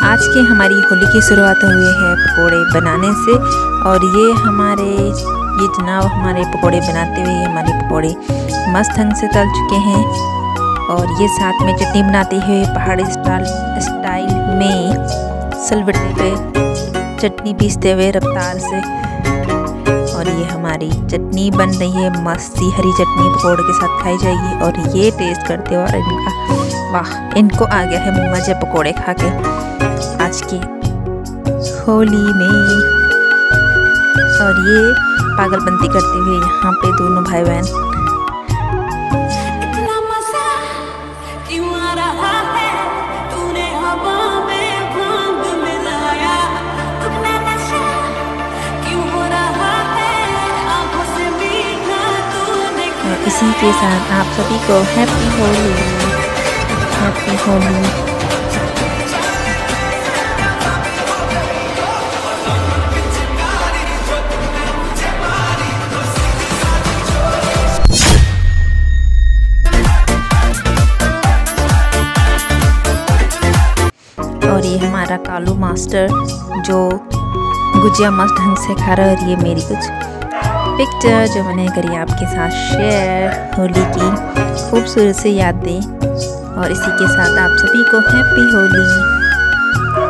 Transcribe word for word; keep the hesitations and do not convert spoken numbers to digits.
आज की हमारी होली की शुरुआत हुई है पकोड़े बनाने से। और ये हमारे ये जनाब हमारे पकोड़े बनाते हुए हमारे पकोड़े मस्त ढंग से तल चुके हैं। और ये साथ में चटनी बनाते हुए पहाड़ी स्टाइल स्टाइल में सिलबट्टे पे चटनी पीसते हुए रफ्तार से। और ये हमारी चटनी बन रही है, मस्त सी हरी चटनी पकोड़े के साथ खाई जाएगी। और ये टेस्ट करते हो और इनका वाह, इनको आ गया है मज़े पकोड़े खा के आज की होली में। और ये पागलपंती करते हुए यहाँ पे दोनों भाई बहन इसी के साथ आप सभी को हैप्पी होली, हैप्पी होली। और ये हमारा कालू मास्टर जो गुजिया मस्त ढंग से खा रहा है। और ये मेरी कुछ पिक्चर जो मैंने करी आपके साथ शेयर होली की खूबसूरत सी यादें। और इसी के साथ आप सभी को हैप्पी होली।